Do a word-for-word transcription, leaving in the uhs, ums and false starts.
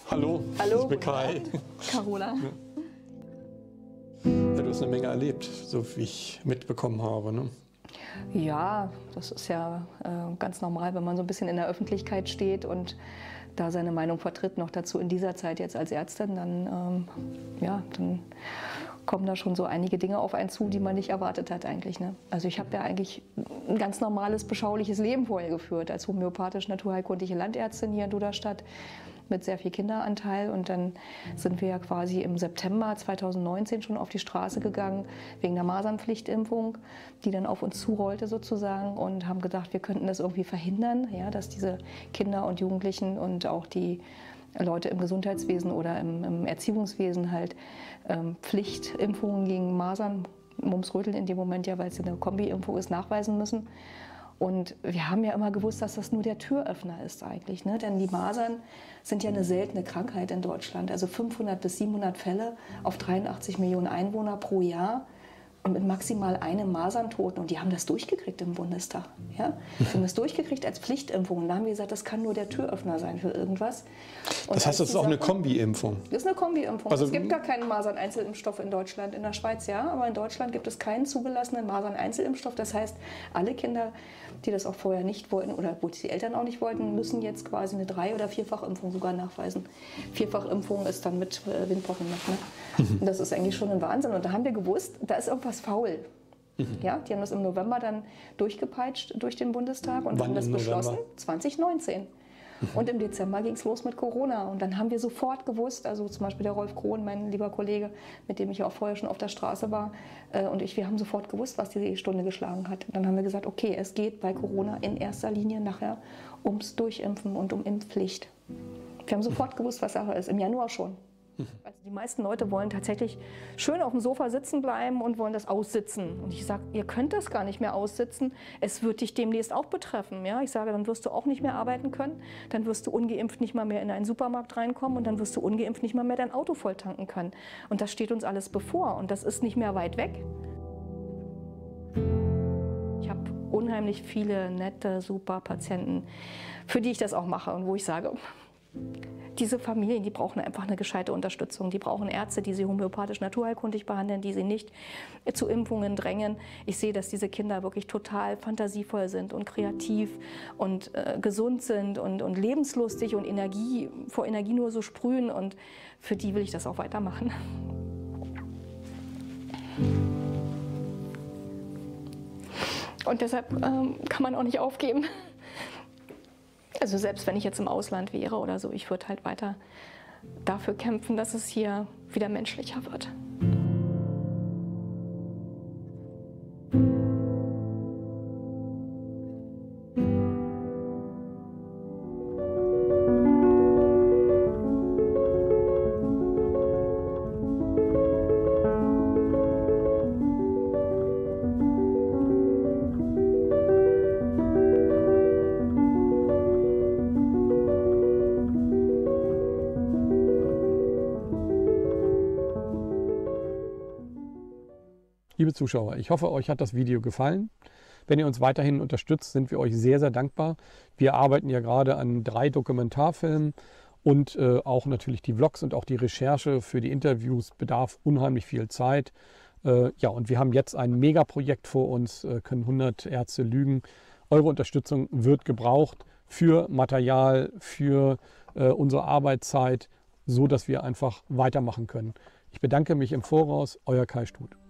Hallo, Hallo, ich bin Kai. Carola. Ja, du hast eine Menge erlebt, so wie ich mitbekommen habe, ne? Ja, das ist ja äh, ganz normal, wenn man so ein bisschen in der Öffentlichkeit steht und da seine Meinung vertritt, noch dazu in dieser Zeit jetzt als Ärztin, dann, ähm, ja, dann kommen da schon so einige Dinge auf einen zu, die man nicht erwartet hat eigentlich. Ne? Also ich habe ja eigentlich ein ganz normales, beschauliches Leben vorher geführt, als homöopathisch-naturheilkundliche Landärztin hier in Duderstadt mit sehr viel Kinderanteil. Und dann sind wir ja quasi im September zweitausendneunzehn schon auf die Straße gegangen, wegen der Masernpflichtimpfung, die dann auf uns zurollte sozusagen, und haben gedacht, wir könnten das irgendwie verhindern, ja, dass diese Kinder und Jugendlichen und auch die Leute im Gesundheitswesen oder im, im Erziehungswesen halt ähm, Pflichtimpfungen gegen Masern, Mumps, Röteln in dem Moment ja, weil es eine Kombi-Impfung ist, nachweisen müssen. Und wir haben ja immer gewusst, dass das nur der Türöffner ist eigentlich, ne? Denn die Masern sind ja eine seltene Krankheit in Deutschland. Also fünfhundert bis siebenhundert Fälle auf dreiundachtzig Millionen Einwohner pro Jahr und mit maximal einem Maserntoten. Und die haben das durchgekriegt im Bundestag. Ja? Die haben das durchgekriegt als Pflichtimpfung. Und da haben wir gesagt, das kann nur der Türöffner sein für irgendwas. Und das heißt, das ist auch eine Kombi-Impfung? Das ist eine Kombi-Impfung. Also, es gibt gar keinen Masern-Einzelimpfstoff in Deutschland. In der Schweiz ja, aber in Deutschland gibt es keinen zugelassenen Masern-Einzelimpfstoff. Das heißt, alle Kinder, die das auch vorher nicht wollten oder wo die Eltern auch nicht wollten, müssen jetzt quasi eine Drei- oder Vierfachimpfung sogar nachweisen. Vierfachimpfung ist dann mit äh, Windpocken noch. Ne? Und das ist eigentlich schon ein Wahnsinn. Und da haben wir gewusst, da ist irgendwas faul. Mhm. Ja, die haben das im November dann durchgepeitscht durch den Bundestag und Wann haben das im beschlossen, November? zwanzig neunzehn. Und im Dezember ging es los mit Corona. Und dann haben wir sofort gewusst, also zum Beispiel der Rolf Krohn, mein lieber Kollege, mit dem ich auch vorher schon auf der Straße war, äh, und ich, wir haben sofort gewusst, was die Stunde geschlagen hat. Und dann haben wir gesagt, okay, es geht bei Corona in erster Linie nachher ums Durchimpfen und um Impfpflicht. Wir haben sofort gewusst, was Sache ist, im Januar schon. Also die meisten Leute wollen tatsächlich schön auf dem Sofa sitzen bleiben und wollen das aussitzen. Und ich sage, ihr könnt das gar nicht mehr aussitzen. Es wird dich demnächst auch betreffen. Ja? Ich sage, dann wirst du auch nicht mehr arbeiten können. Dann wirst du ungeimpft nicht mal mehr in einen Supermarkt reinkommen und dann wirst du ungeimpft nicht mal mehr dein Auto voll tanken können. Und das steht uns alles bevor und das ist nicht mehr weit weg. Ich habe unheimlich viele nette, super Patienten, für die ich das auch mache und wo ich sage, diese Familien, die brauchen einfach eine gescheite Unterstützung. Die brauchen Ärzte, die sie homöopathisch naturheilkundig behandeln, die sie nicht zu Impfungen drängen. Ich sehe, dass diese Kinder wirklich total fantasievoll sind und kreativ und äh, gesund sind und, und lebenslustig und Energie, vor Energie nur so sprühen. Und für die will ich das auch weitermachen. Und deshalb ähm, kann man auch nicht aufgeben. Also selbst wenn ich jetzt im Ausland wäre oder so, ich würde halt weiter dafür kämpfen, dass es hier wieder menschlicher wird. liebe Zuschauer, ich hoffe, euch hat das Video gefallen. Wenn ihr uns weiterhin unterstützt, sind wir euch sehr, sehr dankbar. Wir arbeiten ja gerade an drei Dokumentarfilmen und äh, auch natürlich die Vlogs und auch die Recherche für die Interviews bedarf unheimlich viel Zeit. Äh, ja, und wir haben jetzt ein Megaprojekt vor uns, äh, können hundert Ärzte lügen. Eure Unterstützung wird gebraucht für Material, für äh, unsere Arbeitszeit, so dass wir einfach weitermachen können. Ich bedanke mich im Voraus, euer Kai Stut.